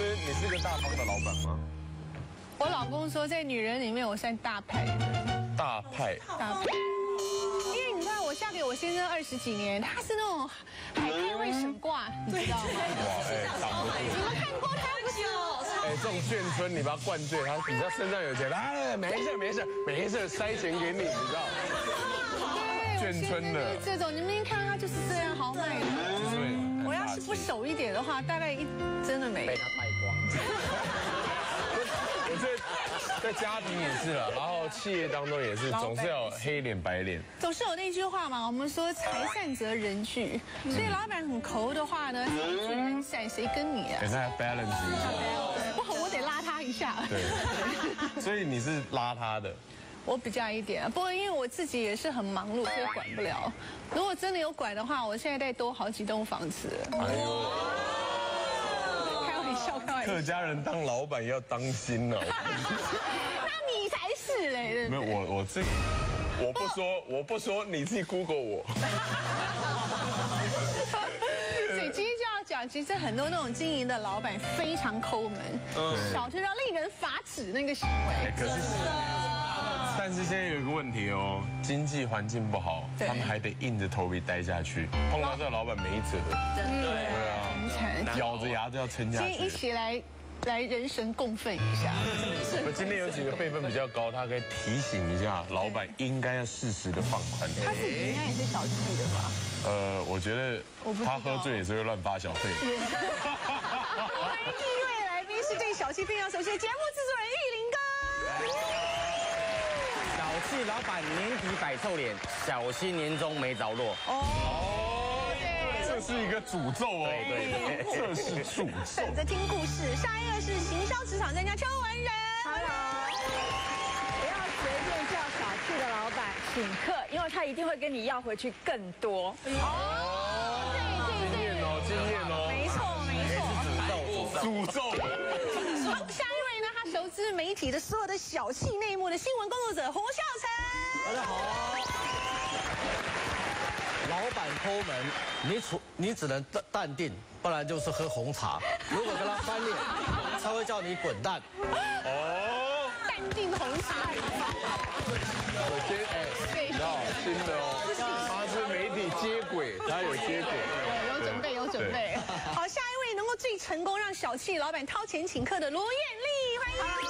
所以你是个大方的老板吗？ 我老公说，在女人里面我算大派的。 大派。 因为你知道，我嫁给我先生20几年，他是那种海派会省挂，你知道吗？ 哇，挡不住。 你们看过他不久？ 这种眷村你把他灌醉，他你知道身上有钱，没事，塞钱给你，你知道？眷村的这种，你们一看他就是这样豪迈的。我要是不守一点的话，大概真的没被他败光。 我觉得在家庭也是了，然后企业当中也是，总是要有黑脸白脸。 总是有那句话嘛，我们说财散则人聚，所以老板很抠的话呢，财聚人散，谁跟你啊？ 那 balance 一下。 我得拉他一下。 对，所以你是拉他的。 我比较一点，不过因为我自己也是很忙碌，所以管不了。如果真的有管的话，我现在再多好几栋房子。哎呦，开玩笑。 客家人当老板要当心哦。 那你才是嘞。 没有我不说，你自己 Google 我。 所以今天就要讲，其实很多那种经营的老板非常抠门，小到令人发指那个行为。 可是。但是现在有一个问题哦，经济环境不好，他们还得硬着头皮待下去。碰到这个老板没辙， 真的， 对啊，咬着牙都要撑下去。 今天一起来人神共愤一下。 我今天有几个辈分比较高，他可以提醒一下老板，应该要适时的放宽。 他自己应该也是小气的吧？ 我觉得他喝醉也是会乱发小费。 我们第一位来宾是对小气非常熟悉的节目制作人玉林哥。 小气老板年底摆臭脸，小心年终没着落。 这是一个诅咒哦。对，这是诅咒。 等着听故事，下一个是行销职场专家邱文仁。 Hello， 不要随便叫小气的老板请客，因为他一定会跟你要回去更多。 经验哦。 没错。 诅咒。 好，下一位呢？他熟知媒体的所有的小气内幕的新闻工作者胡孝成。 大家好。老板抠门，你只能淡定，不然就是喝红茶。如果跟他翻脸，他会叫你滚蛋。 淡定红茶。 新的哦，他是媒体接轨，他有接轨。 有准备。好，下一位能够最成功让小气老板掏钱请客的罗艳丽，欢迎。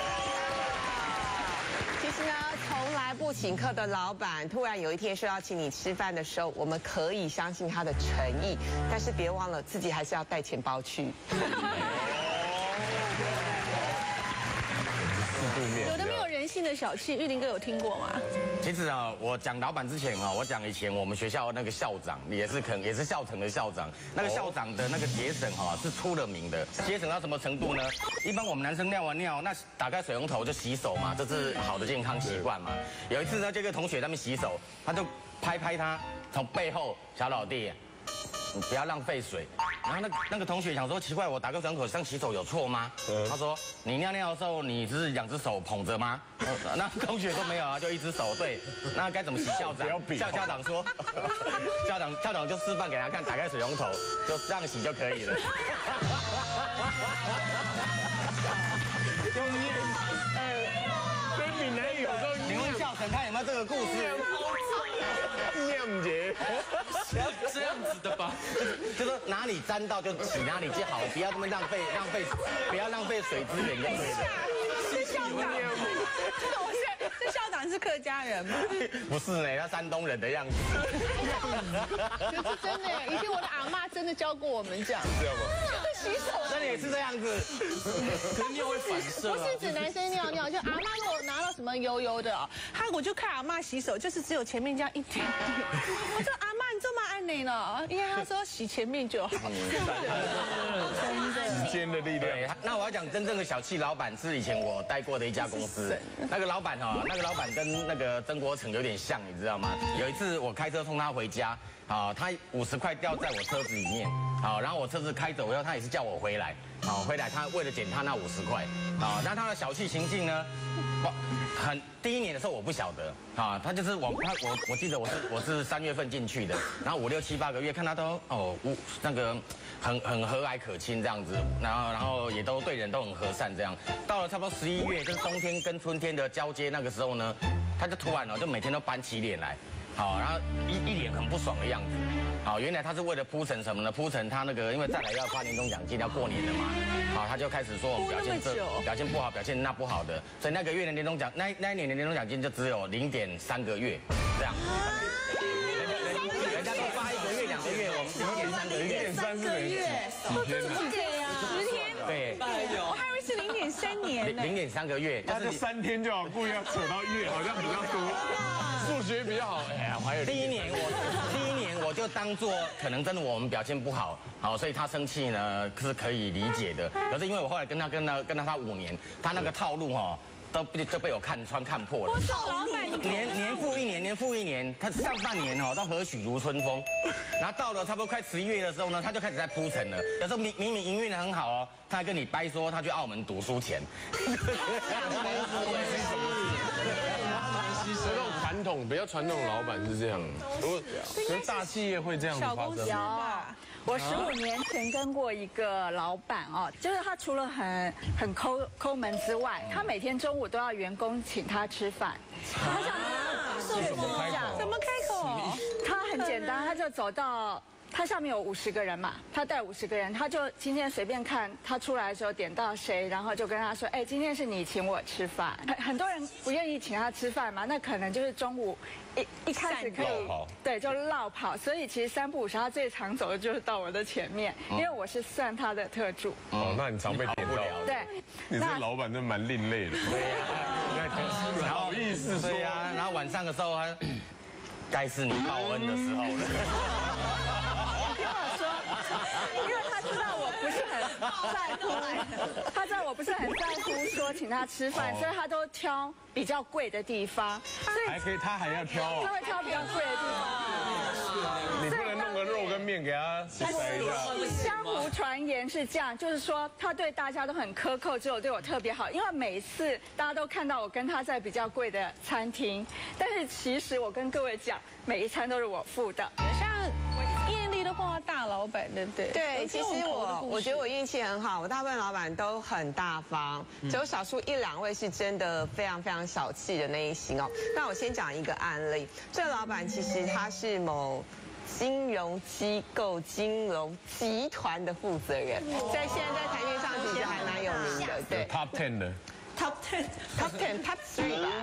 其实呢，从来不请客的老板，突然有一天说要请你吃饭的时候，我们可以相信他的诚意，但是别忘了自己还是要带钱包去。 有的没有人性的小气，玉林哥有听过吗？ 其实啊，我讲老板之前啊，我讲以前我们学校那个校长也是校城的校长，那个校长的那个节省哈是出了名的，节省到什么程度呢？一般我们男生尿完尿，那打开水龙头就洗手嘛，这是好的健康习惯嘛。有一次呢，这个同学他们洗手，他就拍他，从背后，小老弟，你不要浪费水。然后那个同学想说奇怪，我打个水龙头上洗手有错吗？他说你尿尿的时候你是2只手捧着吗？那同学说没有啊，就1只手。对，那该怎么洗？校长说，校长就示范给他看，打开水龙头就这样洗就可以了。 跟闽南语有时候， 请问校长他有没有这个故事？ 酿节， 这样子的吧？ 就说哪里沾到就洗哪里就好，不要这么浪费，不要浪费水资源就可以了。 是校长，这校长是客家人吗？ 不是呢，他山东人的样子。 就是真的，以前我的阿嬷真的教过我们这样。 这样吗？ 洗手， 真的也是这样子。 可是尿会反射。 不是指男生尿尿，就阿嬷如果拿到什么油油的，我就看阿嬷洗手，就是只有前面这样一点点。我说阿嬷你这么爱你呢？因为他说洗前面就好。真的。 时间的力量。 那我要讲真正的小气老板是以前我待过的一家公司，那个老板跟那个曾国成有点像，你知道吗？有一次我开车送他回家，他50块掉在我车子里面，然后我车子开走以后，他也是叫我回来，回来他为了捡他那50块，那他的小气行径呢，第1年的时候我不晓得，他就是我记得我是3月份进去的，然后5、6、7、8个月看他都那个很和蔼可亲这样子， 然后也都对人都很和善这样。到了差不多11月，就是冬天跟春天的交接那个时候呢，他就突然就每天都板起脸来，好，然后一脸很不爽的样子。好，原来他是为了铺陈什么呢？铺陈他那个，因为再来要发年终奖金，要过年了嘛。好，他就开始说我们表现不好，表现那不好的，所以那个月的年终奖，那一年的年终奖金就只有0.3个月这样。人家都发1个月、2个月，我们0.3个月 ，0.3个月， 几天呀？10天。 对， 我还以为是0.3年呢。 0.3个月， 他就3天就好，故意要扯到月，好像比较多。数学比较好，哎呀，我还有第一年我就当做可能真的我们表现不好，好，所以他生气呢是可以理解的。可是因为我后来跟他5年，他那个套路都被我看穿看破了。 我找老板， 年复一年，他上半年都和煦如春风，然后到了差不多快11月的时候呢，他就开始在铺陈了。有时候明明营运的很好他还跟你掰说他去澳门读书钱。 这种传统比较传统的老板是这样，如果跟大企业会这样子发生。 我15年前跟过一个老板就是他除了很抠门之外，他每天中午都要员工请他吃饭。他想怎么开口？ 怎么开口？ 他很简单，他就走到。他下面有50个人嘛，他带50个人，他就今天随便看他出来的时候点到谁，然后就跟他说，哎，今天是你请我吃饭。很多人不愿意请他吃饭嘛，那可能就是中午一开始可以对就落跑，所以其实3不5时他最常走的就是到我的前面，因为我是算他的特助。 哦，那你常被点到。 对， 你这老板真蛮另类的。对呀，好意思说。 对呀，然后晚上的时候该是你报恩的时候了。 因为他知道我不是很在乎，他知道我不是很在乎说请他吃饭，所以他都挑比较贵的地方。 还可以，他还要挑他会挑比较贵的地方。 你不能弄个肉跟面给他塞一下。 江湖传言是这样，就是说他对大家都很苛扣，只有对我特别好。因为每一次大家都看到我跟他在比较贵的餐厅，但是其实我跟各位讲，每一餐都是我付的。 像艳丽的话，大老板对不对？ 对，其实我觉得我运气很好，我大部分老板都很大方，只有少数1、2位是真的非常非常小气的那一型哦。那我先讲一个案例，这个老板其实他是某金融机构、金融集团的负责人，在现在在台面上其实还蛮有名的，对 ，Top 10的 ，Top 10、Top 3吧。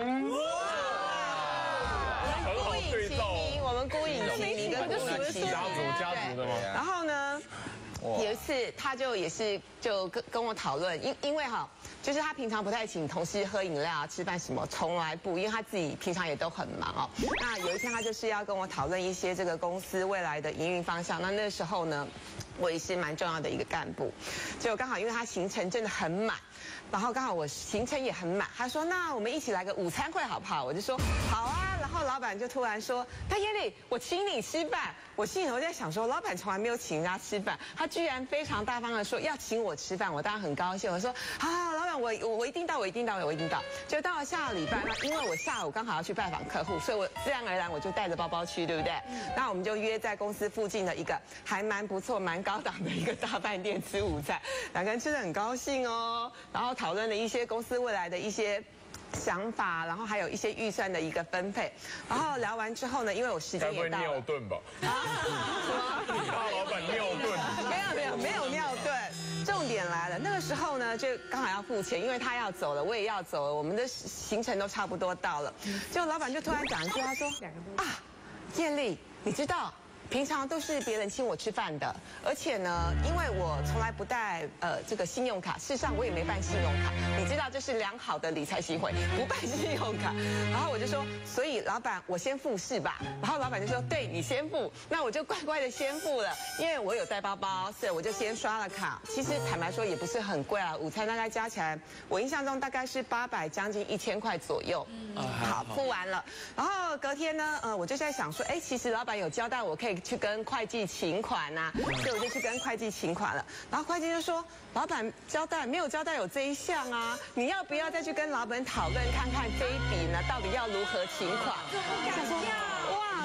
很好对照。 我们孤影其名跟孤影其名家族的吗？ 然后呢，有一次他也是跟我讨论，因为就是他平常不太请同事喝饮料啊、吃饭什么，从来不，因为他自己平常也都很忙哦。那有一天他就是要跟我讨论一些这个公司未来的营运方向。那时候呢，我也是蛮重要的一个干部，结果刚好因为他行程真的很满。然后刚好我行程也很满，他说那我们一起来个午餐会好不好？我就说好啊。然后老板就突然说，那艳丽，我请你吃饭。我心里头在想说，老板从来没有请人家吃饭，他居然非常大方的说要请我吃饭，我当然很高兴。我说好，老板我一定到。就到了下个礼拜，那因为我下午刚好要去拜访客户，所以我自然而然我就带着包包去，对不对？那我们就约在公司附近的一个还蛮不错、蛮高档的一个大饭店吃午餐，两个人吃得很高兴哦。然后讨论了一些公司未来的一些想法，然后还有一些预算的一个分配。然后聊完之后呢，因为我时间也到了。 该不会尿遁吧？大老板尿遁？ 没有尿遁。重点来了，那个时候呢，就刚好要付钱，因为他要走了，我也要走了，我们的行程都差不多到了。结果老板就突然讲一句，他说啊，艳丽，你知道？平常都是别人请我吃饭的，而且呢，因为我从来不带这个信用卡，事实上我也没办信用卡。你知道这是良好的理财行为，不办信用卡。然后我就说，所以老板我先付是吧？然后老板就说，对你先付，那我就乖乖的先付了，因为我有带包包，所以我就先刷了卡。其实坦白说也不是很贵啊，午餐大概加起来，我印象中大概是800将近1000块左右。好，付完了。然后隔天呢，我就在想说，哎，其实老板有交代我可以去跟会计请款呐，所以我就去跟会计请款了。然后会计就说，老板没有交代有这一项啊，你要不要再去跟老板讨论看看这一笔呢，到底要如何请款？我想说，哇，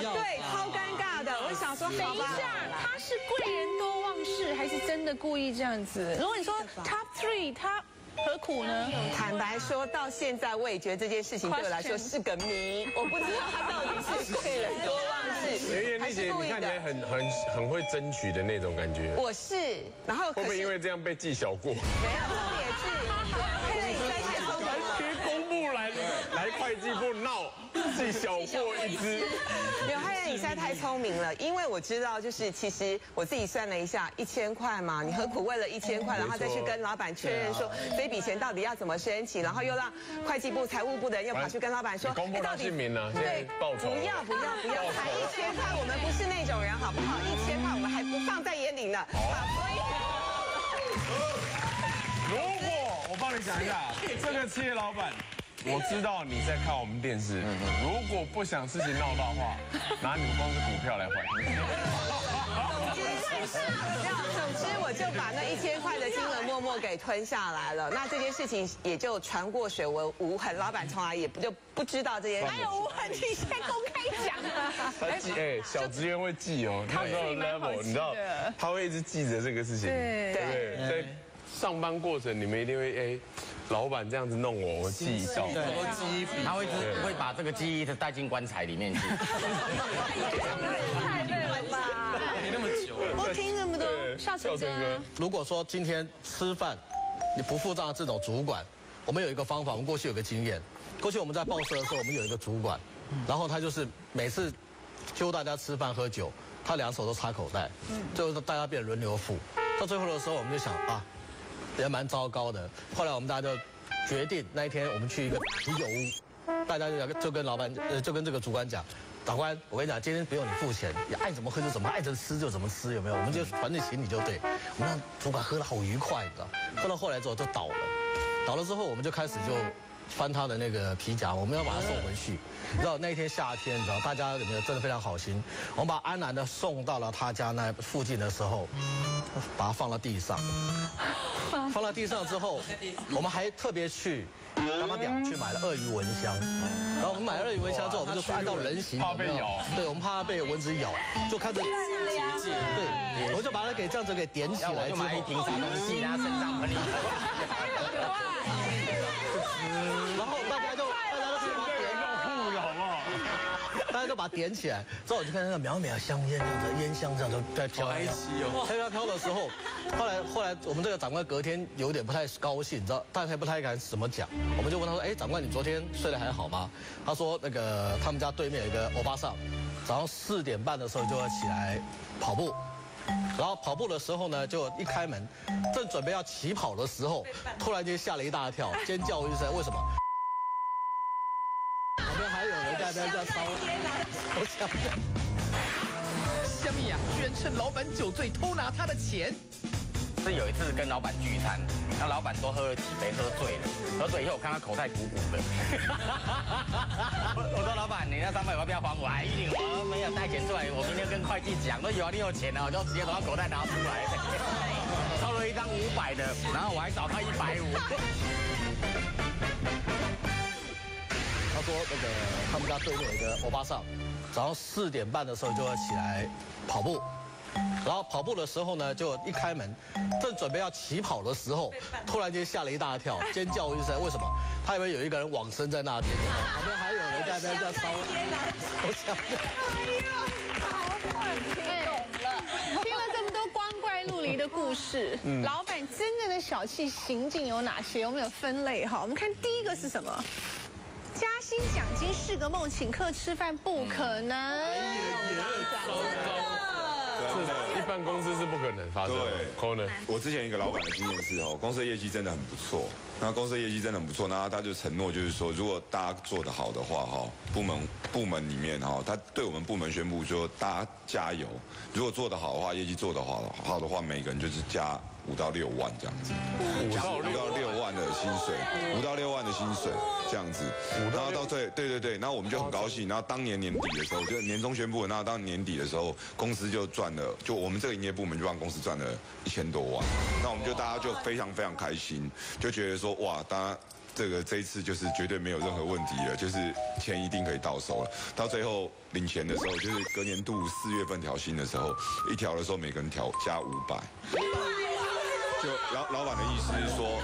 对，超尴尬的。我想说， 等一下，他是贵人多忘事，还是真的故意这样子？如果你说 top 3，他何苦呢？ 坦白说，到现在我也觉得这件事情对我来说是个谜，我不知道他到底是贵人多忘事，还是故意你看起来的。 很会争取的那种感觉。 我是，然后会不会因为这样被记小过？ 没有，重点是，佩瑞实在太聪明了。 贴公部来会计部闹，记小过一只。 刘汉仁，你实在太聪明了，因为我知道，就是其实我自己算了一下，1000块嘛，你何苦为了1000块，然后再去跟老板确认说这笔钱到底要怎么申请，然后又让会计部、财务部的人又跑去跟老板说， 公布他姓名了，现在报仇。 不要，才1000块，我们不是那种人，好不好？1000块我们还不放在眼里呢。所以， 如果我帮你想一下，这个企业老板。我知道你在看我们电视，如果不想事情闹大话，拿你们公司股票来换。 总之我就把那1000块的金额默默给吞下来了。那这件事情也就传过水文无痕，老板从来也不知道这件事。 还有无痕，你现在公开讲啊？ 他记小职员会记哦，那时候 level 你知道，他会一直记着这个事情，对，在上班过程你们一定会老板这样子弄我，我记一道。 他会把这个记忆带进棺材里面去。 太累了吧？ 没那么久了。 我听那么多，笑成哥。 如果说今天吃饭你不付账的这种主管，我们有一个方法，我们过去有个经验。过去我们在报社的时候，我们有一个主管，然后他就是每次揪大家吃饭喝酒，他2手都插口袋，最后大家变轮流付。到最后的时候，我们就想啊，也蛮糟糕的。后来我们大家就决定那一天我们去一个啤酒屋，大家就跟老板就跟这个主管讲，长官，我跟你讲，今天不用你付钱，你爱怎么喝就怎么，爱怎么吃就怎么吃，有没有？我们就反正请你就对。我们让主管喝得好愉快，你知道？喝到后来之后就倒了，倒了之后我们就开始就翻他的那个皮夹，我们要把他送回去。你知道那一天夏天，你知道大家有没有真的非常好心？我们把安然的送到了他家那附近的时候，把它放到地上。放到地上之后，我们还特别去干妈店去买了鳄鱼蚊香。然后我们买了鳄鱼蚊香之后，我们就按照人形， 怕被咬。 对，我们怕它被蚊子咬，就开始对，我们就把它给这样子给点起来， 就买一瓶啥东西，然后身上喷一喷。 然后大家就把它点护了好不好？ 大家都把它点起来，之后我就看那个袅袅香烟，这样子烟香这样就在飘来飘的时候，后来我们这个长官隔天有点不太高兴，你知道，但还不太敢怎么讲，我们就问他说，哎，长官，你昨天睡得还好吗？他说那个他们家对面有一个欧巴桑，早上4点半的时候就要起来跑步。然后跑步的时候呢，就一开门，正准备要起跑的时候，突然间吓了一大跳，尖叫一声，为什么？旁边还有人在那叫烧，我想香米呀，居然趁老板酒醉偷拿他的钱。 是有一次跟老板聚餐，那老板多喝了几杯，喝醉了。喝醉以后，我看他口袋鼓鼓的。我说老板，你那300要不要还我？一定还，没有带钱出来。我明天跟会计讲，说有啊，你有钱啊，我就直接从他口袋拿出来。抄了一张500的，然后我还找他150。 他说那个他们家对面有一个欧巴桑，早上4点半的时候就要起来跑步。然后跑步的时候呢，就一开门，正准备要起跑的时候，突然间吓了一大跳，尖叫一声，为什么？他以为有一个人往生在那边，旁边还有人在那叫烧。我想， 听了这么多光怪陆离的故事，老板真正的小气行径有哪些？我们有分类哈。我们看第一个是什么？加薪奖金是个梦，请客吃饭不可能。 一般公司是不可能发生的。可能。 我之前一个老板的经验是公司的业绩真的很不错，那公司的业绩真的很不错，那他就承诺就是说，如果大家做得好的话部门里面他对我们部门宣布说大家加油，如果做得好的话，业绩做得好的话，每个人就是加5到6万这样子，5到6万的薪水，5到6万的薪水这样子，然后到对，然后我们就很高兴，然后当年年底的时候，就年终宣布，然后当年底的时候，公司就赚了，就我们这个营业部门就让公司赚了1000多万，那我们就大家就非常非常开心，就觉得说哇，大家这一次就是绝对没有任何问题了，就是钱一定可以到手了。到最后领钱的时候，就是隔年度4月份调薪的时候，一调的时候每个人加500。就老板的意思是说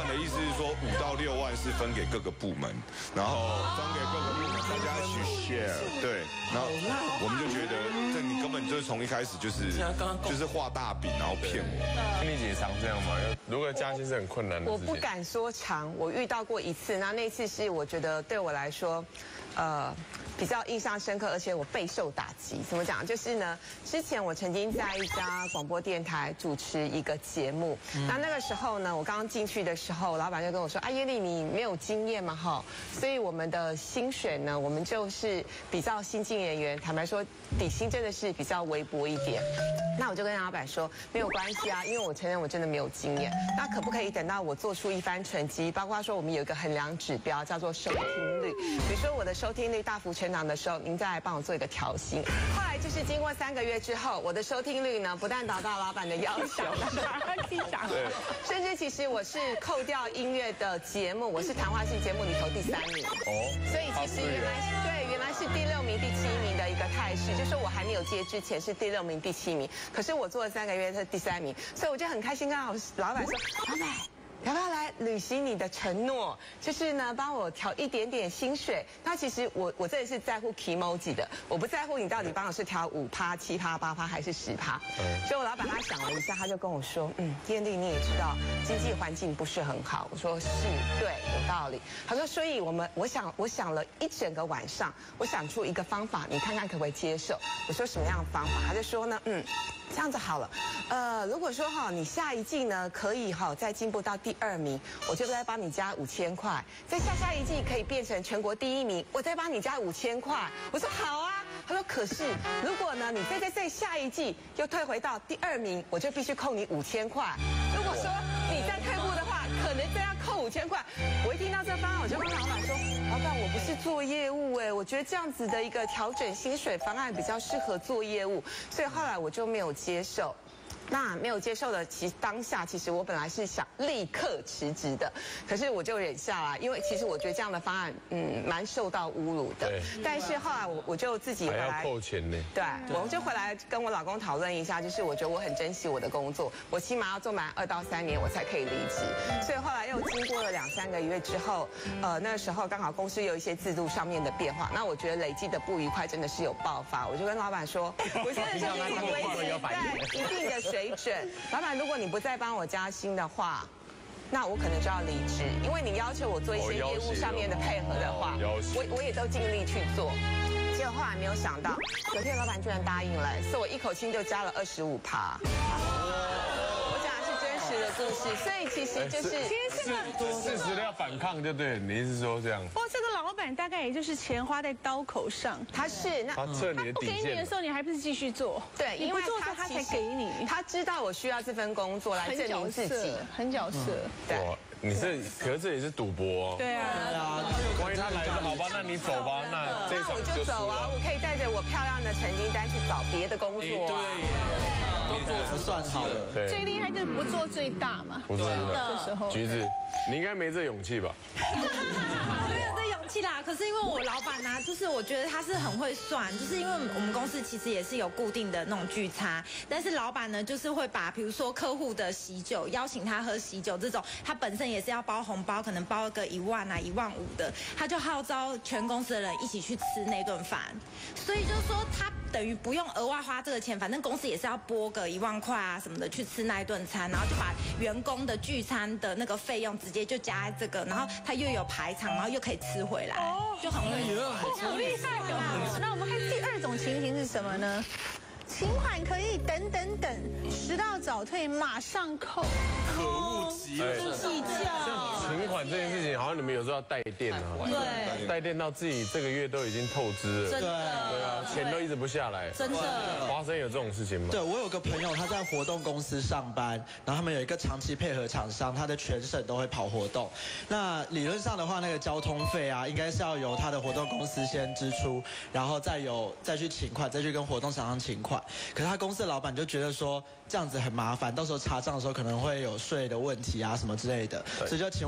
5到6万是分给各个部门，然后分给各个部门大家一起 share， 对，然后我们就觉得这你根本就是从一开始就是画大饼，然后骗我。 丽姐常这样吗？如果加薪是很困难的事情。 我不敢说长，我遇到过一次，那次是我觉得对我来说，比较印象深刻，而且我备受打击。怎么讲？就是呢，之前我曾经在一家广播电台主持一个节目，那个时候呢，我刚刚进去的时候，老板就跟我说：“啊，耶利，你没有经验嘛，哈，所以我们的薪水呢，我们就是比较新进人员，坦白说，底薪真的是比较微薄一点。”那我就跟老板说：“没有关系啊，因为我承认我真的没有经验。那可不可以等到我做出一番成绩，包括说我们有一个衡量指标叫做收听率，比如说我的收听率大幅成长的时候，您再来帮我做一个调薪。”后来就是经过3个月之后，我的收听率呢不但达到老板的要求，甚至其实我是扣掉音乐的节目，我是谈话性节目里头第3名。所以其实原来是第6名、第7名的一个态势，就是我还没有接之前是第6名、第7名，可是我做了3个月是第3名，所以我就很开心跟老板说，老板。要不要来履行你的承诺？就是呢，帮我调一点点薪水。那其实我这里是在乎 Kimoji 的，我不在乎你到底帮我是调5%、7%、8%还是10%。所以我老板他想了一下，他就跟我说，燕丽你也知道经济环境不是很好。我说是，对，有道理。他说，所以我想了一整个晚上，我想出一个方法，你看看可不可以接受？我说什么样的方法？他就说呢，这样子好了，如果说你下一季呢可以再进步到第2名，我就再帮你加5000块；在下一季可以变成全国第1名，我再帮你加5000块。我说好啊，他说可是如果呢你再下一季又退回到第2名，我就必须扣你5000块。如果说你再退步的话，可能再要扣5000块。我一听到这方案，我就跟老板说，老板我不是做业务我觉得这样子的一个调整薪水方案比较适合做业务，所以后来我就没有接受。那没有接受的，当下其实我本来是想立刻辞职的，可是我就忍下来，因为其实我觉得这样的方案，蛮受到侮辱的。但是后来我就自己回来， 还要扣钱呢。 对，我就回来跟我老公讨论一下，就是我觉得我很珍惜我的工作，我起码要做满2到3年我才可以离职。所以后来又经过了2、3个月之后，那个时候刚好公司有一些制度上面的变化，那我觉得累积的不愉快真的是有爆发，我就跟老板说，我现在就是维持在一定的水准，老板，如果你不再帮我加薪的话，那我可能就要离职，因为你要求我做一些业务上面的配合的话，我也都尽力去做。结果后来没有想到，隔天老板居然答应了，所以我一口气就加了25%。我讲的是真实的故事，所以其实就是事实要反抗就对，你意思说这样？ 这个老板大概也就是钱花在刀口上， 他是那他测你的底线。 不给你的时候，你还不是继续做？ 对， 因为他才给你。 他知道我需要这份工作来证明自己， 很角色。 对， 可是这也是赌博。 对啊。 万一他来了，好吧，那你走吧，那我就走啊，我可以带着我漂亮的成绩单去找别的工作。 对。工作不算好的， 对，最厉害就是不做最大嘛。 不做最大的时候， 橘子，你应该没这勇气吧？ 没有这勇气啦。可是因为我老板呢，就是我觉得他是很会算，就是因为我们公司其实也是有固定的那种聚餐，但是老板呢就是会把比如说客户的喜酒邀请他喝喜酒这种，他本身也是要包红包，可能包个1万啊、1.5万的，他就号召全公司的人一起去吃那顿饭，所以就是说他等于不用额外花这个钱，反正公司也是要拨个1万块啊什么的去吃那一顿餐，然后就把员工的聚餐的那个费用直接就加在这个，然后他又有排场，然后又可以吃回来，就很会好厉害哦！那我们看第2种情形是什么呢？请款可以等，迟到早退马上扣， 可恶极了！ 不计较。 像请款这件事情，好像你们有时候要带电啊， 对， 带电到自己这个月都已经透支了， 真的， 对啊，钱都一直不下来， 真的。 华生有这种事情吗？ 对，我有个朋友他在活动公司上班，然后他们有一个长期配合厂商，他的全省都会跑活动。那理论上的话，那个交通费啊，应该是要由他的活动公司先支出，然后再去请款，再去跟活动厂商请款。可是他公司的老板就觉得说这样子很麻烦，到时候查账的时候可能会有税的问题啊什么之类的，所以就请我朋友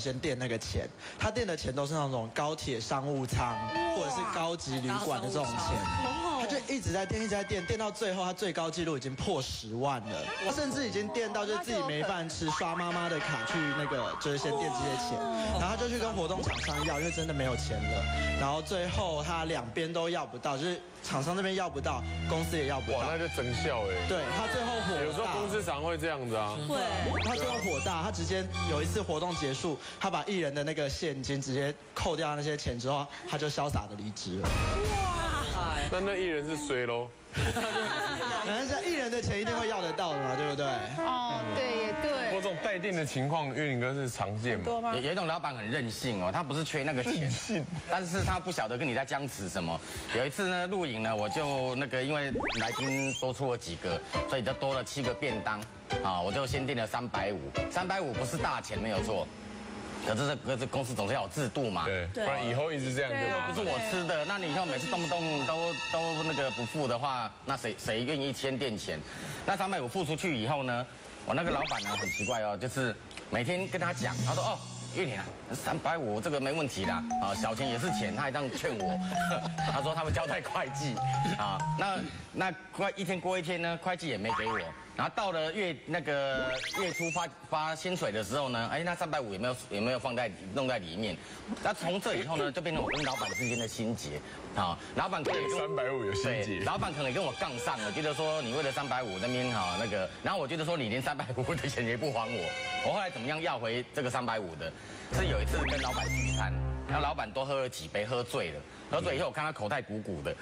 先垫那个钱，他垫的钱都是那种高铁商务舱或者是高级旅馆的这种钱，他就一直在垫，一直在垫，垫到最后他最高纪录已经破10万了，甚至已经垫到就是自己没饭吃，刷妈妈的卡去那个就是先垫这些钱，然后他就去跟活动厂商要，因为真的没有钱了，然后最后他两边都要不到，就是厂商这边要不到，公司也要不到。 哇，那就真笑哎。 对他最后火大， 有时候公司常会这样子啊。 对，他最后火大，他直接有一次活动结束，他把艺人的那个现金直接扣掉那些钱之后，他就潇洒的离职了。 哇，那艺人是衰喽。 反正艺人的钱一定会要得到的嘛，对不对？ 哦，对也对。 不过这种带电的情况，岳林哥是常见吗？ 有一种老板很任性哦，他不是缺那个钱，但是他不晓得跟你在僵持什么。有一次呢，录影呢，我就那个因为来宾多出了几个，所以就多了7个便当，啊，我就先订了350，350不是大钱没有错。可是这公司总是要有制度嘛， 对，不然以后一直这样就不是我吃的，那你以后每次动不动都那个不付的话，那谁愿意先垫钱？那350付出去以后呢，我那个老板呢很奇怪哦，就是每天跟他讲，他说哦。岳林啊，350这个没问题啦，啊，小钱也是钱，他还这样劝我，他说他们交代会计，啊，那一天过一天呢，会计也没给我，然后到了月初发薪水的时候呢，哎，那350有没有弄在里面？那从这以后呢，就变成我跟老板之间的心结，啊，老板可能 350有心结， 老板可能跟我杠上了，觉得说你为了350那边哈那个，然后我觉得说你连350的钱也不还我后来怎么样要回这个350的？是有一次跟老板聚餐，然后老板多喝了几杯，喝醉了。喝醉以后，我看他口袋鼓鼓的。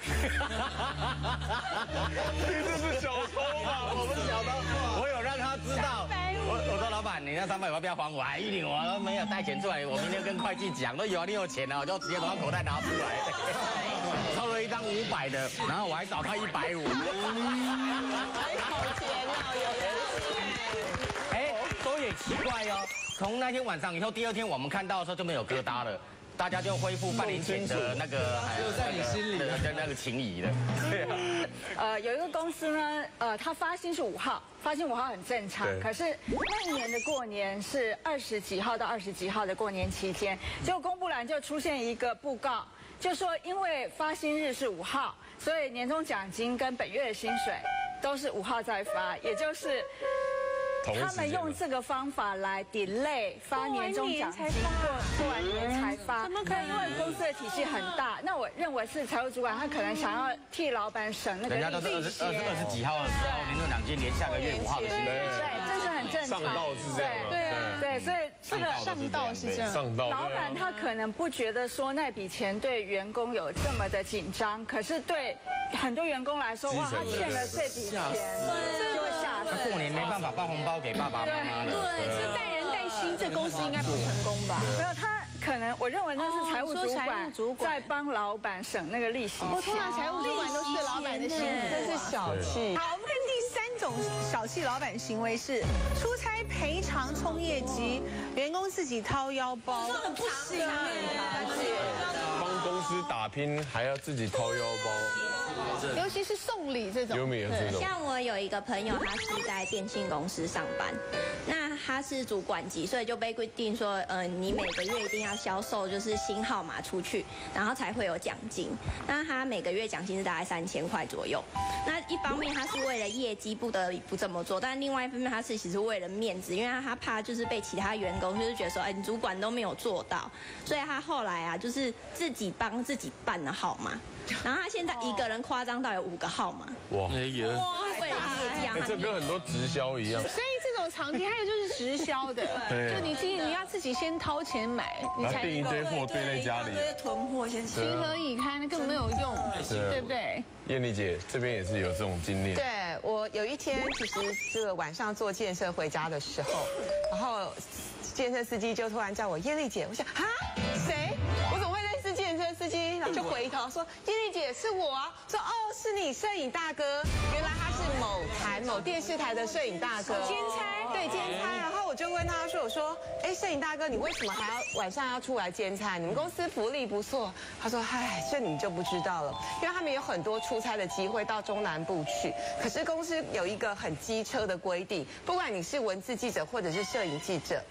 这是小偷吧？ 我不是小偷，我有让他知道。我说老板，你那350要不要还我？哎，玉玲，我没有带钱出来，我明天跟会计讲。都有啊，你有钱啊，我就直接从他口袋拿出来，抽了一张500的，然后我还找他150。 好甜哦，有人气。 哎，说也奇怪哦。从那天晚上以后，第2天我们看到的时候就没有疙瘩了，大家就恢复半年前的那个， 只有在你心里的那个情谊了。对啊。有一个公司呢，它发薪是5号，发薪5号很正常。可是那一年的过年是20几号到20几号的过年期间，结果公布栏就出现一个布告，就说因为发薪日是5号，所以年终奖金跟本月的薪水都是5号再发，也就是。他们用这个方法来 delay 发年终奖金，过完年才发。怎么可能？因为公司的体系很大，那我认为是财务主管，他可能想要替老板省那个利息。 人家都是20几号的时候，年终奖金连下个月5号的薪水。 对，这是很正常。 上道是这样。 对，所以这个上道是这样。 上道。 老板他可能不觉得说那笔钱对员工有这么的紧张，可是对很多员工来说，哇，他欠了这笔钱，就会吓死。 他过年没办法包红包给爸爸妈妈了。 对，是带人带心，这公司应该不成功吧？ 没有，他可能我认为那是财务主管在帮老板省那个利息。 我通常财务主管都是老板的心， 真是小气。 好，我们看第3种小气老板行为是出差赔偿冲业绩，员工自己掏腰包， 这很不行啊！ 帮公司打拼还要自己掏腰包。 尤其是送礼这种， 像我有一个朋友，他是在电信公司上班，那他是主管级，所以就被规定说，你每个月一定要销售就是新号码出去，然后才会有奖金。那他每个月奖金是大概3000块左右。那一方面他是为了业绩不得不这么做，但另外一方面他是其实为了面子，因为他怕就是被其他员工就是觉得说，你主管都没有做到，所以他后来啊就是自己帮自己办了号码。然后他现在一个人夸张到有5个号码， 哇， 为了业绩啊， 这跟很多直销一样。 所以这种场地还有就是直销的，就你要自己先掏钱买，你才订一堆货堆在家里， 囤货先情何以堪，那根本没有用，对不对？ 燕丽姐这边也是有这种经历。 对，我有一天其实这个晚上坐建设回家的时候，然后建设司机就突然叫我燕丽姐，我想啊谁？我怎么会认识建设司机？然后就回头说燕丽姐是我啊，说哦是你摄影大哥，原来他是某电视台的摄影大哥， 兼差对兼差。然后我就问他说，我说哎摄影大哥你为什么还要晚上要出来兼差？你们公司福利不错。他说嗨这你就不知道了，因为他们有很多出差的机会到中南部去，可是公司有一个很机车的规定，不管你是文字记者或者是摄影记者，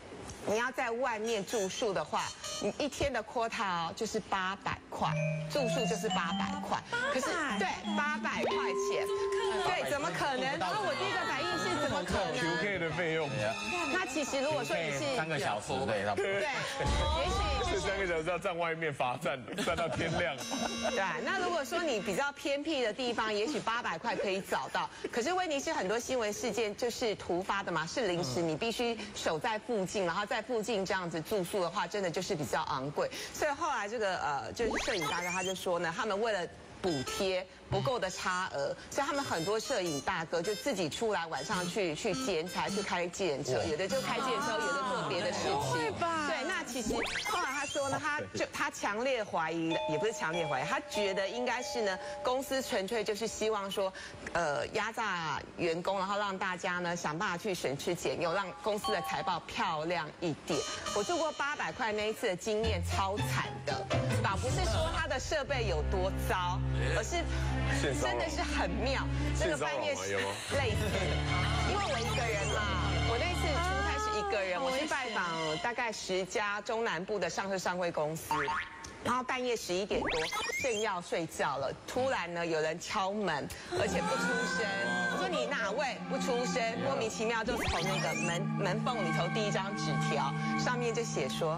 你要在外面住宿的话，你一天的 quota 哦就是800块，住宿就是800块。可是对800块钱，对，怎么可能？然后我第一个反应是怎么可能 ？QK 的费用。 那其实如果说你是 3个小时，对， 也许这3个小时要站外面罚站到天亮。 对，那如果说你比较偏僻的地方，也许800块可以找到。可是威尼斯很多新闻事件就是突发的嘛，是临时，你必须守在附近，然后在附近这样子住宿的话，真的就是比较昂贵。所以后来这个就是摄影大哥他就说呢，他们为了补贴不够的差额，所以他们很多摄影大哥就自己出来晚上去兼差，去开计程车，有的就开计程车，有的做别的事情。对，那其实后来他说呢，他强烈怀疑，也不是强烈怀疑，他觉得应该是呢，公司纯粹就是希望说，压榨员工，然后让大家呢想办法去省吃俭用，让公司的财报漂亮一点。我住过800块那一次的经验超惨的，倒不是说他的设备有多糟，而是真的是很妙。那个半夜累死，因为我一个人嘛，我那次出差是一个人，我去拜访大概10家中南部的上市上柜公司。然后半夜11点多，正要睡觉了，突然呢有人敲门，而且不出声。我说你哪位？不出声，莫名其妙就从那个门缝里头递一张纸条，上面就写说。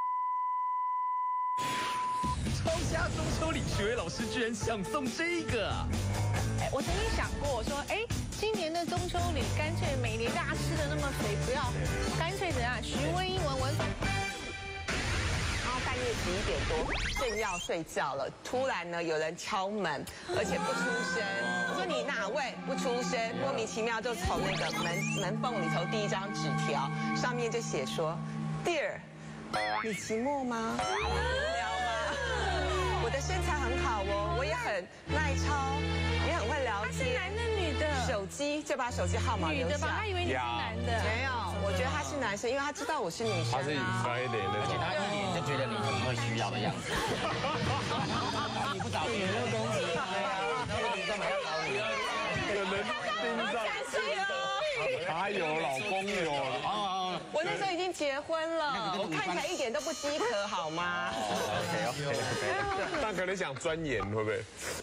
超虾中秋礼，许巍老师居然想送这个。 我曾经想过，我说，今年的中秋礼干脆每年大家吃的那么肥，不要，干脆怎样？徐威英文。然后半夜11点多，正要睡觉了，突然呢有人敲门，而且不出声。我说你哪位？不出声，莫名其妙就从那个门缝里头递一张纸条，上面就写说 ，Dear， 你寂寞吗？无聊吗？我的身材很好哦，我也很耐操，也很会聊天。他是男的女的？手机就把手机号码留下。女的吧？他以为你是男的。没有，我觉得他是男生，因为他知道我是女生。 他是以衰脸的， 而且他一脸就觉得你可能会需要的样子。你不找别人公司，对啊，那个女生还要找你， 可能盯上。他有老公有啊。 我那时候已经结婚了，我看起来一点都不饥渴，好吗 ？OK。但可能想钻研，会不会？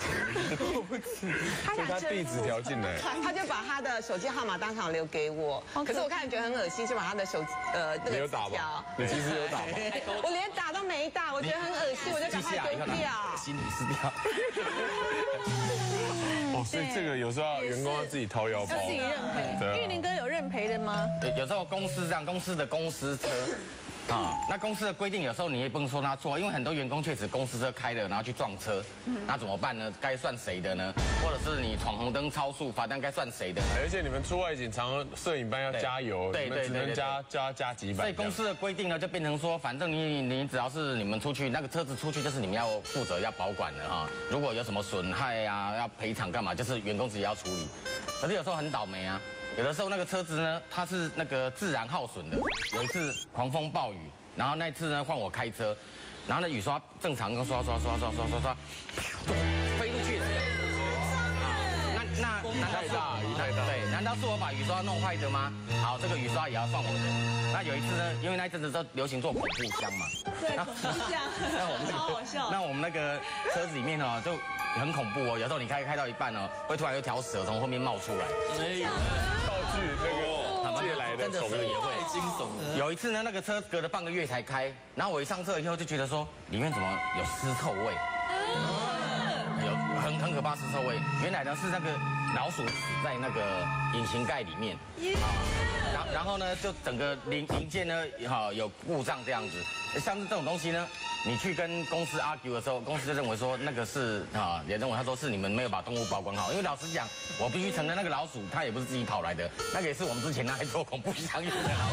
他递纸条进来， 他就把他的手机号码当场留给我。可是我看觉得很恶心，就把他的那个纸条， 你其实有打吗？ 我连打都没打，我觉得很恶心，我就赶快丢掉， 心里撕掉。 哦，所以这个有时候员工要自己掏腰包， 自己认赔。玉林哥有认赔的吗？ 有时候公司这样，公司的公司车。那公司的规定有时候你也不能说他错，因为很多员工确实公司车开了，然后去撞车，那怎么办呢？该算谁的呢？或者是你闯红灯超速罚单该算谁的？ 而且你们出外景，常摄影班要加油， 对， 只能加几百。 所以公司的规定呢，就变成说，反正你只要是你们出去，那个车子出去就是你们要负责要保管的哈。如果有什么损害呀，要赔偿干嘛，就是员工自己要处理。可是有时候很倒霉啊。有的时候那个车子呢，它是那个自然耗损的。有一次狂风暴雨，然后那一次呢换我开车，然后呢雨刷正常跟刷，飞出去了。那难道是我把雨刷弄坏的吗？好，这个雨刷也要算我的。那有一次呢，因为那一阵子都流行做恐怖箱嘛， 对，恐怖箱，超好笑。 那我们那个车子里面哦就。很恐怖哦，有时候你开到一半哦，会突然有条蛇从后面冒出来。 道具那个借来的， 真的蛇也会惊悚。 有一次呢，那个车隔了半个月才开，然后我一上车以后就觉得说，里面怎么有尸臭味？有很可怕尸臭味。原来呢是那个老鼠死在那个引擎盖里面。然后呢，就整个零件呢，有故障这样子。像是这种东西呢。你去跟公司 argue 的时候，公司就认为说那个是也认为他说是你们没有把动物保管好。因为老实讲，我必须承认那个老鼠它也不是自己跑来的，那个也是我们之前拿来做恐怖箱用的老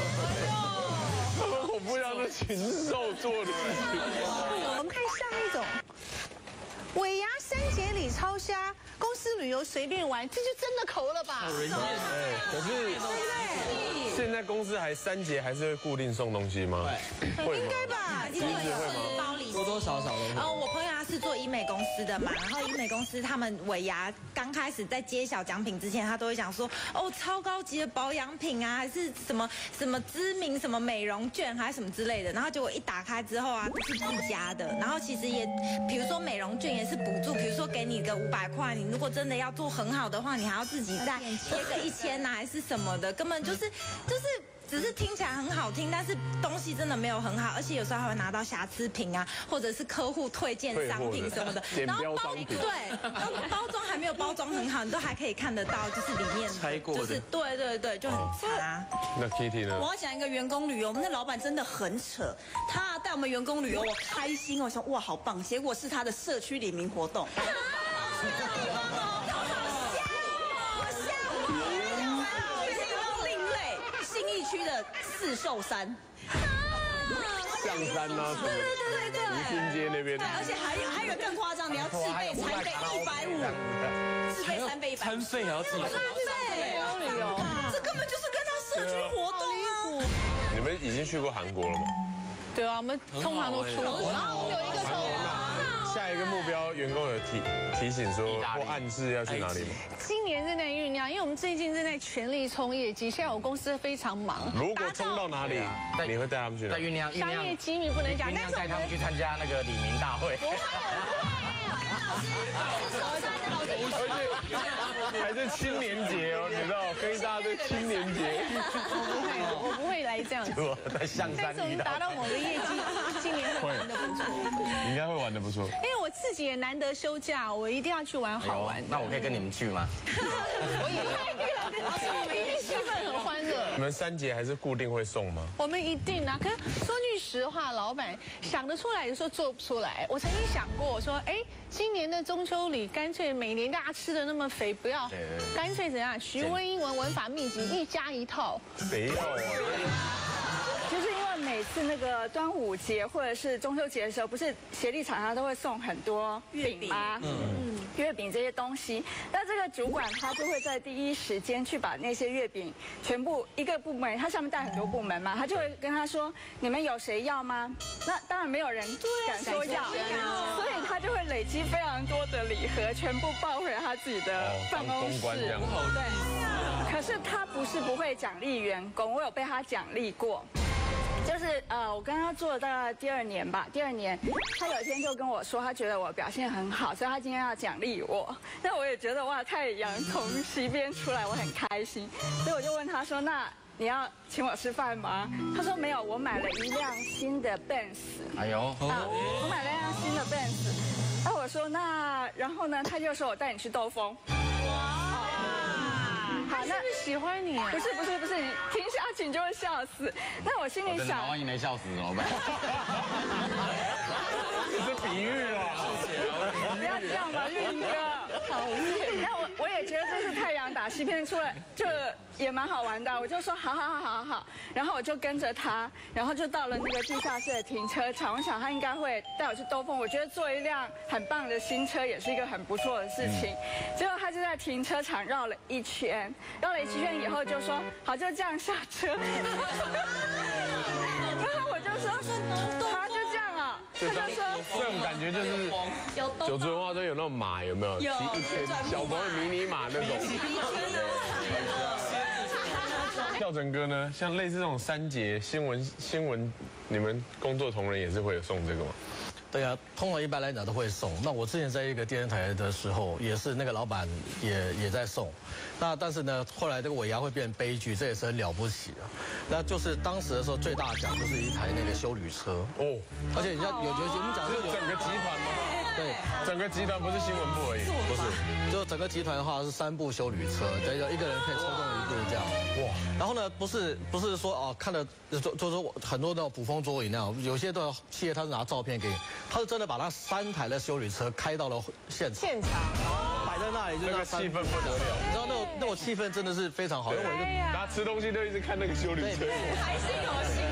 鼠。 恐怖箱是禽兽做的事情。 我们看下一种，尾牙3节礼超虾，公司旅游随便玩，这就真的抠了吧？ 可是现在公司还3节还是会固定送东西吗？ 会，应该吧？ 其实会吗？包礼多多少少的。 然后我朋友他是做医美公司的嘛，然后医美公司他们尾牙刚开始在揭晓奖品之前，他都会讲说，哦，超高级的保养品啊，还是什么什么知名什么美容券，还是什么之类的。然后结果一打开之后啊，都是自家的。然后其实也，比如说美容券也是补助，比如说给你个500块，你如果真的要做很好的话，你还要自己再贴个1000啊，还是什么的，根本就是。只是听起来很好听，但是东西真的没有很好，而且有时候还会拿到瑕疵品啊，或者是客户推荐商品什么的， 然后然后包装还没有包装很好，你都还可以看得到，就是里面拆过的， 就是对，就很差。 那 Kitty 呢？ 我要讲一个员工旅游，我们的老板真的很扯，他带我们员工旅游，我开心，我说哇好棒，结果是他的社区里民活动。区的4寿山， 象山啊， 对， 福兴街那边， 对，而且还有更夸张，你要自备餐费150，自备餐费150， 餐费还要自己， 旅游，这根本就是跟他社区活动啊。 你们已经去过韩国了吗？ 对啊，我们通常都出国，然后我们有一个下一个目标，员工有提醒说或暗示要去哪里吗？ 今年正在酝酿，因为我们最近正在全力冲业绩，现在我公司非常忙。 如果冲到哪里，你会带他们去哪？ 在酝酿， 商业机密不能讲，但是带他们去参加那个李明大会。 而且还是青年节哦，你知道，跟一大堆青年节。 我不会来这样子。 在象山但是我们达到某个业绩，今年会玩得不错。 应该会玩得不错。 因为我自己也难得休假，我一定要去玩好玩的。 那我可以跟你们去吗？ 我也可以，一定气氛很欢乐。 你们3节还是固定会送吗？ 我们一定啊！可是说句实话，老板想得出来的时候做不出来。我曾经想过，我说，哎，今年的中秋礼，干脆每年大家吃的那么肥，不要，干脆怎样？徐威英文文法秘籍1加1套。 谁要啊？ 就是因为每次那个端午节或者是中秋节的时候，不是协力厂商都会送很多饼吗？月饼这些东西，那这个主管他就会在第一时间去把那些月饼全部一个部门，他上面带很多部门嘛，他就会跟他说：“你们有谁要吗？”那当然没有人敢说要，所以他就会累积非常多的礼盒，全部抱回他自己的办公室。对，可是他不是不会奖励员工，我有被他奖励过。就是我跟他做了大概第2年吧，第2年他有一天就跟我说，他觉得我表现很好，所以他今天要奖励我。那我也觉得哇，太阳从西边出来，我很开心，所以我就问他说，那你要请我吃饭吗？他说没有，我买了一辆新的 Benz。 哎呦， 我买了一辆新的 Benz。那我说那然后呢？他就说我带你去兜风。 好，那是不是喜欢你？ 不是，你听下去你就会笑死。那我心里想， 万一没笑死怎么办？ 这是比喻啊！ 不要这样吧，玉英哥。好，那我也觉得这是太阳打西边出来，就也蛮好玩的。我就说好，然后我就跟着他，然后就到了那个地下室的停车场。我想他应该会带我去兜风。我觉得坐一辆很棒的新车也是一个很不错的事情。结果他就在停车场绕了一圈以后就说好，就这样下车。然后我就说他就这样啊，他就说这种感觉就是九族文化都有那种马，有没有？骑一圈小朋友迷你马那种。孝成哥呢？像类似这种3节新闻，你们工作同仁也是会有送这个吗？ 对啊，通常一般来讲都会送。那我之前在一个电视台的时候，也是那个老板也在送。那但是呢，后来这个尾牙会变悲剧，这也是很了不起啊。那就是当时的时候最大奖就是一台那个休旅车哦，而且你要有我们讲是整个集团吗？ 对， 整个集团不是新闻部而已， 不是，就整个集团的话是3部休旅车，等于一个人可以抽中1部这样。哇，然后呢，不是说哦，看了就是很多那种捕风捉影那样，有些的企业他是拿照片给你，他是真的把那3台的休旅车开到了现场，摆在那里，就那个气氛不得了， 你知道那种气氛真的是非常好，因为我就大家吃东西都一直看那个休旅车， 开心好兴奋。 我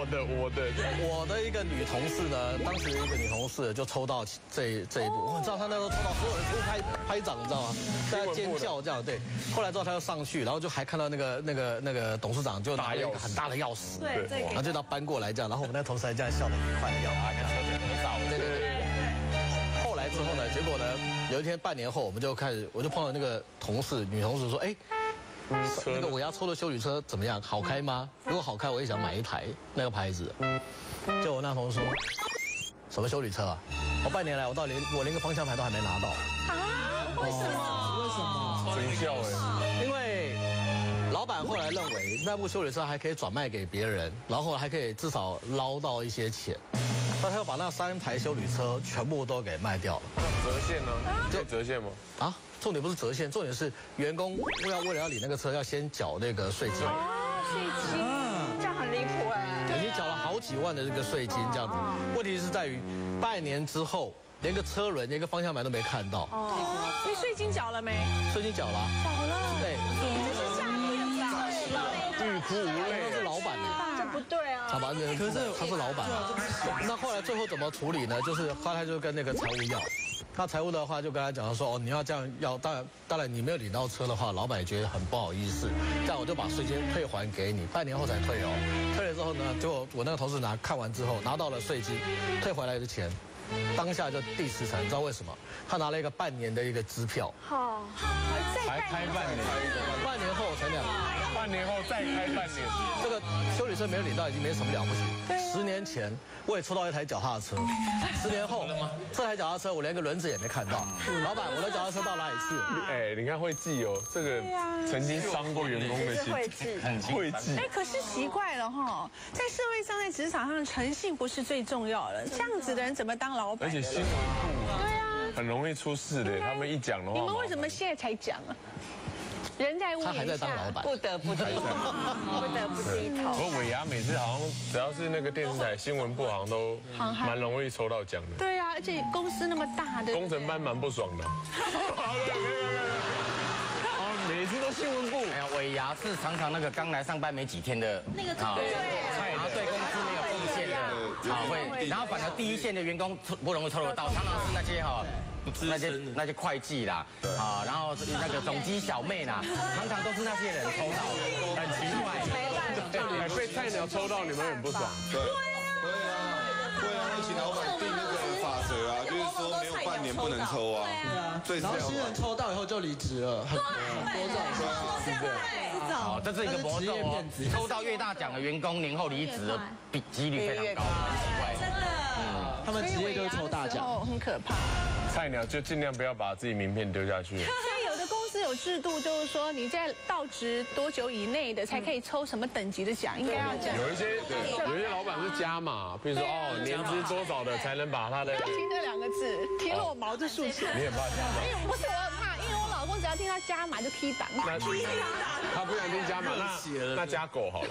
我的一个女同事呢，当时一个女同事就抽到这一步，你知道她那时候抽到所有人都拍掌，你知道吗？在尖叫这样，对。后来之后她又上去，然后就还看到那个董事长就拿了一个很大的钥匙， 对， 然后就他搬过来这样，然后我们那同事还这样笑得很快乐啊，跟车子合照，对。后来之后呢，结果呢，有一天半年后，我就碰到那个女同事说，哎。那个我要抽的休旅车怎么样？好开吗？如果好开，我也想买一台那个牌子。就我那同事说，什么休旅车啊？我半年来我连个方向盘都还没拿到。 啊？为什么？ 真笑哎！ 因为老板后来认为那部休旅车还可以转卖给别人，然后还可以至少捞到一些钱，所以他又把那3台休旅车全部都给卖掉了。 折现呢？可以折现吗？ 啊？重点不是折现，重点是员工为了要领那个车，要先缴那个税金。 税金，这样很离谱哎。 已经缴了好几万的这个税金，这样子。问题是在于半年之后，连个车轮、连个方向盘都没看到。 你税金缴了没？ 税金缴了。 缴了。 对。 这是诈骗吧？ 欲哭无泪。 那是老板的。 这不对啊。 好吧，可是他是老板。那后来最后怎么处理呢？就是后来就跟那个财务要。那财务的话就跟他讲说，哦，你要这样要，当然你没有领到车的话，老板也觉得很不好意思，这样我就把税金退还给你，半年后才退哦。退了之后呢，结果我那个同事看完之后拿到了税金，退回来的钱，当下就第10层，你知道为什么？他拿了一个半年的一个支票。 好， 还开半年， 半年后才两， 半年后再开半年， 这个休旅车没有领到已经没什么了不起。10年前我也抽到一台脚踏车，10年后这台脚踏车我连个轮子也没看到。老板，我的脚踏车到哪里去了？ 哎，你看会记哦，这个曾经伤过员工的心， 很会记。 哎，可是奇怪了哈，在社会上、在职场上，诚信不是最重要的，这样子的人怎么当老板？ 而且新闻部对啊，很容易出事的。他们一讲的话， 你们为什么现在才讲啊？人在屋檐下， 他还在当老板， 不得不低头， 不得不低头。 不过尾牙每次好像只要是那个电视台新闻部，好像都蛮容易抽到奖的。 对啊，而且公司那么大的， 工程班蛮不爽的。每次都新闻部。 哎呀，尾牙是常常那个刚来上班没几天的那个然后对公司没有贡献的，会，然后反而第一线的员工不容易抽得到，常常是那些那些会计啦，然后那个总机小妹啦，常常都是那些人抽到，很奇怪。 被菜鸟抽到，你们很不爽。 对啊，会请老板定那个法则啊，就是说没有半年不能抽啊。 然后新人抽到以后就离职了，很多这种是的。好，这是一个魔咒哦。抽到越大奖的员工年后离职的几率非常高， 真的。 他们职业就是抽大奖， 很可怕。 菜鸟就尽量不要把自己名片丢下去。 现在有的公司有制度，就是说你在到职多久以内的才可以抽什么等级的奖，应该要这样。 有一些老板是加码，比如说年资多少的才能把他的。 听这2个字，听了我毛就竖起来。 你很怕加码？ 不是我很怕，因为我老公只要听到加码就踢档。 他不想听加码，那加狗好了。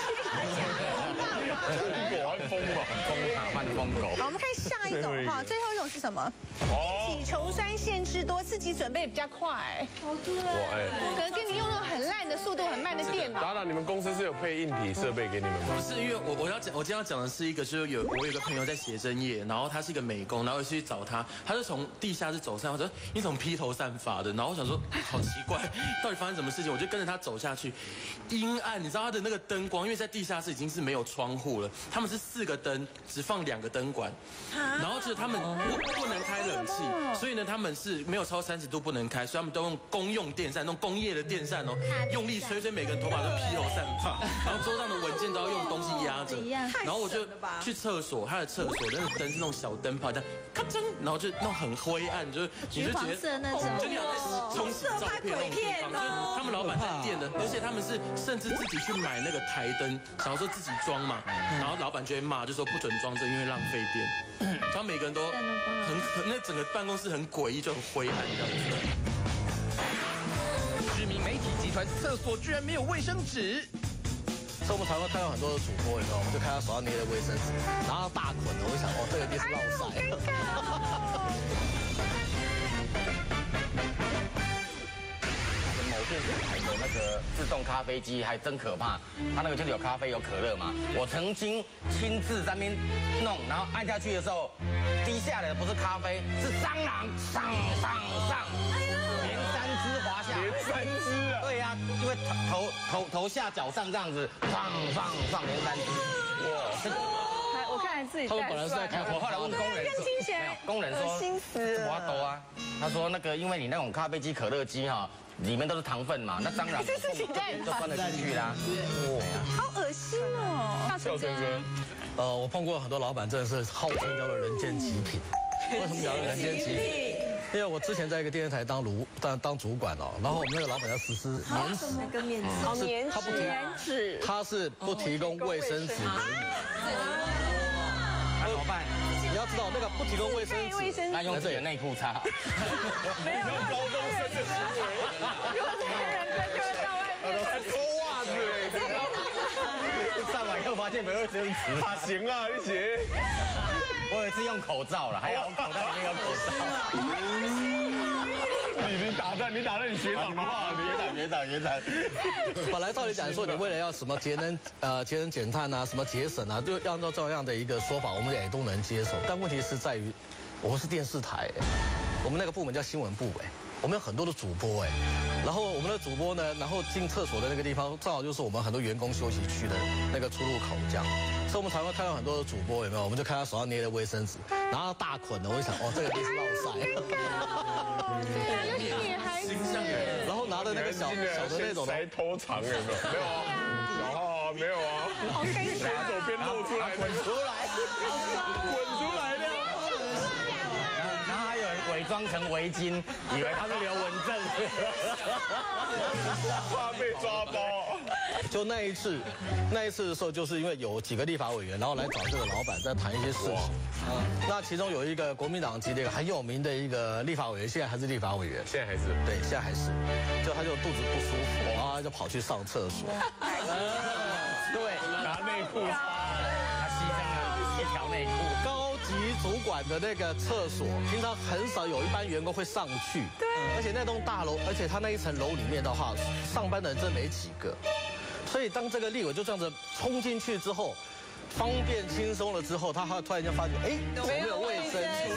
狗还疯吧？ 疯狗。 好，我们看下一种哈，最后一种是什么？体球酸限制多，自己准备比较快。 哦，对。 可能跟你用那种很烂的速度很慢的电脑。 达达，你们公司是有配硬体设备给你们吗？ 不是，因为我今天要讲的是一个，就是我有一个朋友在写真业，然后他是一个美工，然后我去找他，他就从地下室走上，我说你怎么披头散发的？然后我想说好奇怪，到底发生什么事情？我就跟着他走下去，阴暗，你知道他的那个灯光，因为在地下室已经是没有窗户了，他们是4个灯，只放2个灯管，然后就是他们不能开冷气，所以呢他们是没有超30度不能开，所以他们都用公用电扇，那种工业的电扇哦，用力吹，所以每个人头发都披头散发，然后桌上的文件都要用东西压着，然后我就去厕所，他的厕所那个灯是那种小灯泡，这样咔嚓，然后就那种很灰暗，你就觉得就你好像冲洗照片那种地方，就是他们老板在电的，而且他们是甚至自己去买那个台灯，想要说自己装嘛，然后老板就会骂，就说不准装这，因为浪费电。他们每个人都那整个办公室很诡异，就很灰暗这样子。 知名媒体集团厕所居然没有卫生纸。 所以我们常常看到很多的主播，你知道，我们就看他手上捏的卫生纸，然后大捆的，我就想，这个一定是落塞。毛线是台的，然那个自动咖啡机还真可怕，它那个就是有咖啡有可乐嘛。我曾经亲自在那边弄，然后按下去的时候，滴下来的不是咖啡，是蟑螂，上，连3只滑下， 连3只啊！ 对呀，因为头下脚上这样子，放连3只，哇，这个。 我看来自己。 他们本来是在开我后来问工人说，没有，工人说， 心死了， 我抖啊。他说那个，因为你那种咖啡机、可乐机哈，里面都是糖分嘛，那蟑螂就钻得进去啦。 好恶心哦！ 笑成哥， 我碰过很多老板，真的是号称叫做人间极品。为什么叫人间极品？因为我之前在一个电视台当主管哦，然后我们那个老板叫实施棉纸， 那个棉纸， 他不纸， 他是不提供卫生纸给你。 那怎么办？ 你要知道那个不提供卫生纸， 那用自己的内裤擦。 没有高中生的行为， 有钱人就会到外面还脱袜子上完以后发现没有卫生纸， 发型啊，一起。 我有一次用口罩了，还好口袋里面有口罩。 你打断你学长的话， 学长。 本来照理讲说，你为了要什么节能减碳啊，什么节省啊，就按照这样的一个说法，我们也都能接受。但问题是在于，我们是电视台，我们那个部门叫新闻部，我们有很多的主播，然后我们的主播呢，然后进厕所的那个地方，正好就是我们很多员工休息区的那个出入口，这样。所以我们常常看到很多的主播有没有？我们就看他手上捏的卫生纸，然后大捆的，我就想，这个一定是落晒。 女孩子， 然后拿的那个小的那种来偷藏有没有？没有啊，小号啊，没有啊。边走边露出来，滚出来的。 然后还有人伪装成围巾，以为他是刘文正， 怕被抓包。 就那一次的时候，就是因为有几个立法委员，然后来找这个老板在谈一些事情。那其中有一个国民党籍的一个很有名的一个立法委员，现在还是立法委员。 现在还是？ 对，现在还是。就他就肚子不舒服，然后他就跑去上厕所。 对， 拿内裤擦， 他牺牲了一条内裤。 高级主管的那个厕所，平常很少有一般员工会上去。对。而且那栋大楼，而且他那一层楼里面的话，上班的人真没几个。所以当这个立委就这样子冲进去之后，方便轻松了之后，他突然间发觉，没有卫生纸，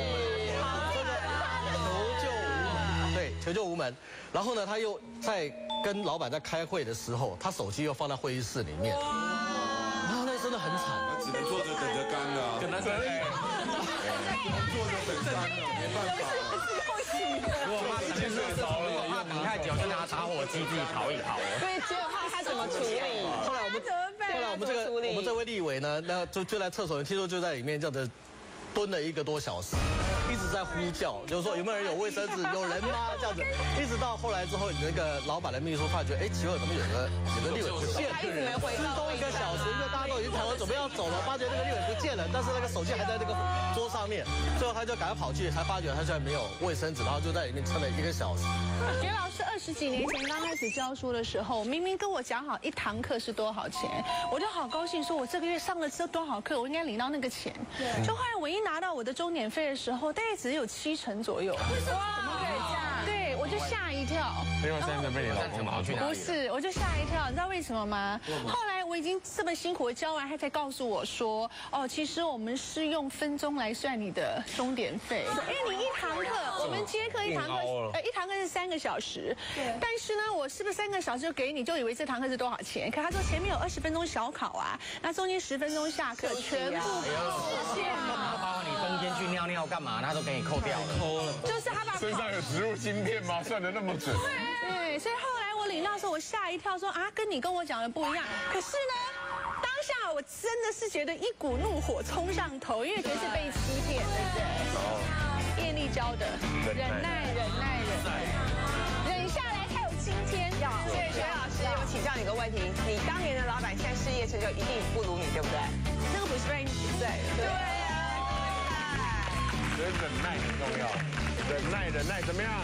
求救无门。然后呢，他又在跟老板在开会的时候，他手机又放在会议室里面，然后那真的很惨， 只能坐着等着干的， 跟他说， 坐着等干的，没办法。 如果怕等太久，就拿打火机自己烤一烤。 所以结果他怎么处理？ 后来我们这位立委呢，那就在厕所，听说就在里面这样子蹲了1个多小时，一直在呼叫，就是说有没有人有卫生纸，有人吗？这样子，一直到后来之后，那个老板的秘书发觉，奇怪，怎么有个立委不见了？ 他一直没回到。 失踪1个小时，因为大家都已经谈完准备要走了，发觉那个立委不见了，但是那个手机还在那个桌上面，最后他就赶快跑去，才发觉他居然没有卫生纸，然后就在里面撑了1个小时。 袁老师20几年前刚开始教书的时候，明明跟我讲好1堂课是多少钱，我就好高兴，说我这个月上了这多少课，我应该领到那个钱。就后来我一拿到我的钟点费的时候，大概只有70%左右。哇，怎么可以这样？对，我就吓一跳。 另外3个被你老公拿去哪里？ 不是，我就吓一跳，你知道为什么吗？后来我已经这么辛苦的教完，他才告诉我说，其实我们是用分钟来算你的钟点费，因为你1堂课，我们接课1堂课是3个小时，但是呢，我是不是3个小时就给你，就以为这堂课是多少钱？可他说前面有20分钟小考啊，那中间10分钟下课，全部扣掉。 包括你中间去尿尿干嘛，他都给你扣掉了。 就是他把身上有植入芯片吗？算得那么准？ 对，所以后来我领到的时候，我吓一跳，说跟你跟我讲的不一样。可是呢，当下我真的是觉得一股怒火冲上头，因为觉得是被欺骗，对不对？业力教的，忍耐，忍下来才有今天。 所以袁老师，我请教你个问题：你当年的老板，现在事业成就一定不如你，对不对？ 那个不是被你不在的。对呀。 所以忍耐很重要，忍耐怎么样？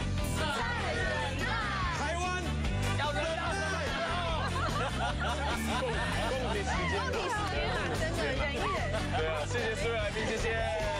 台湾要忍耐。共体时间， 真的忍一忍。 对啊，谢谢4位来宾，谢谢。